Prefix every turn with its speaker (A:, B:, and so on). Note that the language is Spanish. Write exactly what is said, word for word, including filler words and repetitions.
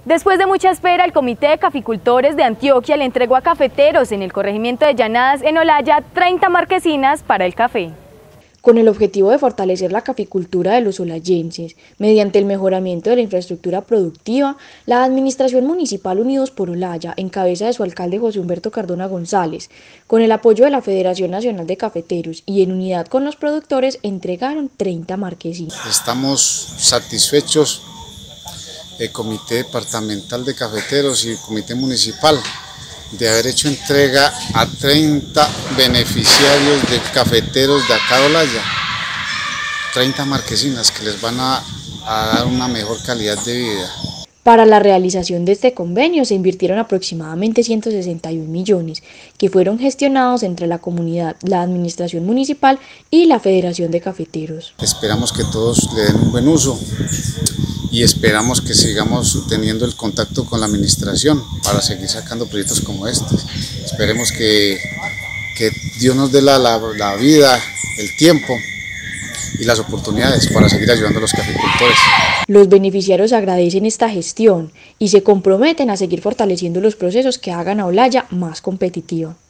A: Después de mucha espera, el Comité de Caficultores de Antioquia le entregó a cafeteros en el corregimiento de Llanadas, en Olaya, treinta marquesinas para el café.
B: Con el objetivo de fortalecer la caficultura de los olayenses, mediante el mejoramiento de la infraestructura productiva, la Administración Municipal Unidos por Olaya, en cabeza de su alcalde José Humberto Cardona González, con el apoyo de la Federación Nacional de Cafeteros y en unidad con los productores, entregaron treinta marquesinas.
C: Estamos satisfechos, el Comité Departamental de Cafeteros y el Comité Municipal, de haber hecho entrega a treinta beneficiarios de cafeteros de acá de Olaya, treinta marquesinas que les van a, a dar una mejor calidad de vida.
B: Para la realización de este convenio se invirtieron aproximadamente ciento sesenta y un millones, que fueron gestionados entre la comunidad, la administración municipal y la Federación de Cafeteros.
C: Esperamos que todos le den un buen uso y esperamos que sigamos teniendo el contacto con la administración para seguir sacando proyectos como este. Esperemos que, que Dios nos dé la, la, la vida, el tiempo y las oportunidades para seguir ayudando a los caficultores.
B: Los beneficiarios agradecen esta gestión y se comprometen a seguir fortaleciendo los procesos que hagan a Olaya más competitiva.